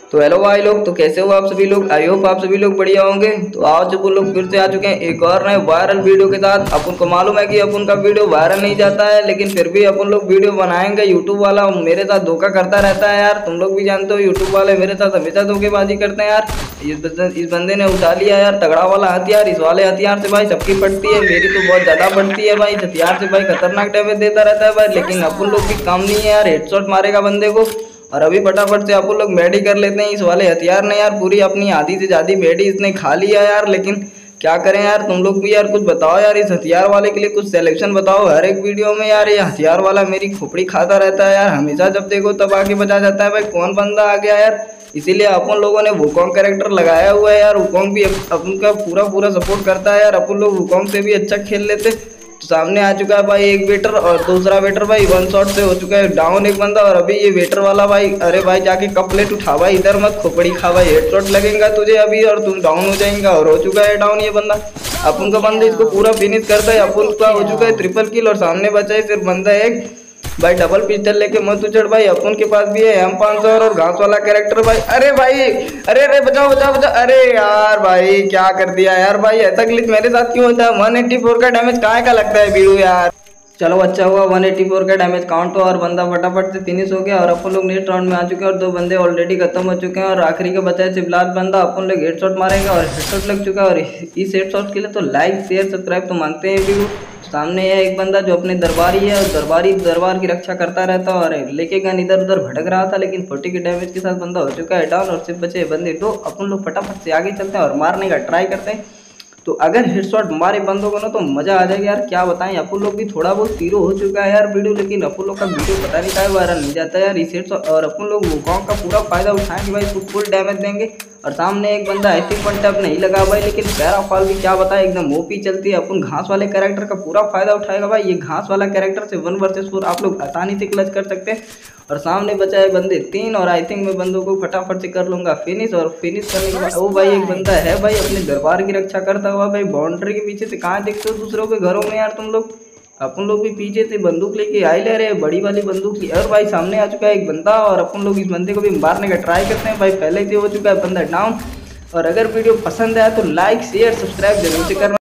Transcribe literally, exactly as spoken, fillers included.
तो हेलो भाई लोग, तो कैसे हो आप सभी लोग। आई होप आप सभी लोग बढ़िया होंगे। तो आज अपन लोग फिर से आ चुके हैं एक और नए वायरल वीडियो के साथ। अपन को मालूम है कि अपन का वीडियो वायरल नहीं जाता है, लेकिन फिर भी अपन लोग वीडियो बनाएंगे। यूट्यूब वाला मेरे साथ धोखा करता रहता है यार, तुम लोग भी जानते हो यूट्यूब वाले मेरे साथ हमेशा धोखेबाजी करते हैं यार। इस इस बंदे ने उठा लिया यार तगड़ा वाला हथियार। इस वाले हथियार से भाई सबकी पड़ती है, मेरी तो बहुत ज्यादा पड़ती है भाई। इस हथियार से भाई खतरनाक डैमेज देता रहता है भाई, लेकिन अपन लोग भी काम नहीं है यार। हेडशॉट मारेगा बंदे को। और अभी फटाफट से अपन लोग मेडी कर लेते हैं। इस वाले हथियार ने यार पूरी अपनी आधी से ज्यादा मेडी इसने खा लिया यार, लेकिन क्या करें यार। तुम लोग भी यार कुछ बताओ यार, इस हथियार वाले के लिए कुछ सिलेक्शन बताओ। हर एक वीडियो में यार ये हथियार वाला मेरी खोपड़ी खाता रहता है यार, हमेशा जब देखो तब आगे बचा जाता है भाई। कौन बंदा आ गया यार। इसीलिए अपन लोगों ने वुकोंग कैरेक्टर लगाया हुआ है यार। वुकोंग भी अपन का पूरा पूरा सपोर्ट करता है यार। अपन लोग वुकोंग से भी अच्छा खेल लेते। तो सामने आ चुका है भाई एक वेटर, और दूसरा वेटर भाई वन शॉट से हो चुका है डाउन एक बंदा। और अभी ये वेटर वाला भाई, अरे भाई जाके कप प्लेट उठा भाई, इधर मत खोपड़ी खा भाई। हेडशॉट लगेगा तुझे अभी और तुम डाउन हो जाएगा। और हो चुका है डाउन ये बंदा। अपन का बंदा इसको पूरा फिनिश करता है। अपन का हो चुका है ट्रिपल किल, और सामने बचा है सिर्फ बंदा एक भाई। डबल पिस्टल लेके मत उछड़ भाई, अपन के पास भी है एम पाँच सौ और घास वाला कैरेक्टर भाई। अरे भाई, अरे अरे बचाओ बचाओ बचाओ। अरे यार भाई क्या कर दिया यार भाई, ऐसा ग्लिच मेरे साथ क्यों होता है। एक सौ चौरासी का डैमेज कहाँ का लगता है बीड़ू यार। चलो अच्छा हुआ एक सौ चौरासी का डैमेज काउंट हुआ और बंदा फटाफट से फिनिश हो गया। और अपन लोग नेक्स्ट राउंड में आ चुके हैं और दो बंदे ऑलरेडी खत्म हो चुके हैं। और आखिरी का बचा है सिर्फ लास्ट बंदा। अपन लोग हेडशॉट मारेंगे और हेडशॉट लग चुका है। और इस हेडशॉट के लिए तो लाइक शेयर सब्सक्राइब तो मांगते हैं वीडियो। सामने है एक बंदा जो अपने दरबारी है, और दरबारी दरबार की रक्षा करता रहता है। और लेके गन इधर उधर भटक रहा था, लेकिन फोर्टी के डैमेज के साथ बंदा हो चुका है डाउन। और सिर्फ बचे बंदे दो। अपन लोग फटाफट से आगे चलते हैं और मारने का ट्राई करते हैं। तो अगर हेडशॉट मारे बंदों को ना तो मजा आ जाएगा यार। क्या बताएं, अपन लोग भी थोड़ा बहुत तीरो हो चुका है यार वीडियो, लेकिन अपन लोग का वीडियो पता नहीं क्या वायरल नहीं जाता यार इस हेडशॉट। और अपन लोग वुकोंग का पूरा फायदा उठाएंगे भाई, इसको फुल डैमेज देंगे। और सामने एक बंदा आई थिंक वन टैप नहीं लगा भाई, लेकिन पैराफॉल भी क्या बताए एकदम ओपी चलती है। अपन घास वाले कैरेक्टर का पूरा फायदा उठाएगा भाई। ये घास वाला कैरेक्टर से वन वर्सेस फोर आप लोग आसानी से क्लच कर सकते हैं। और सामने बचा है बंदे तीन, और आई थिंक मैं बंदों को फटाफट से कर लूंगा फिनिश। और फिनिश करने के बाद ओ भाई एक बंदा है भाई अपने दरबार की रक्षा करता हुआ भाई, बाउंड्री के पीछे से। कहाँ देखते हो दूसरों के घरों में यार तुम लोग। अपन लोग भी पीछे से बंदूक लेके आए ले रहे बड़ी वाली बंदूक की। और भाई सामने आ चुका है एक बंदा, और अपन लोग इस बंदे को भी मारने का ट्राई करते हैं भाई। पहले से हो चुका है बंदा डाउन। और अगर वीडियो पसंद आया तो लाइक शेयर सब्सक्राइब जरूर से करना।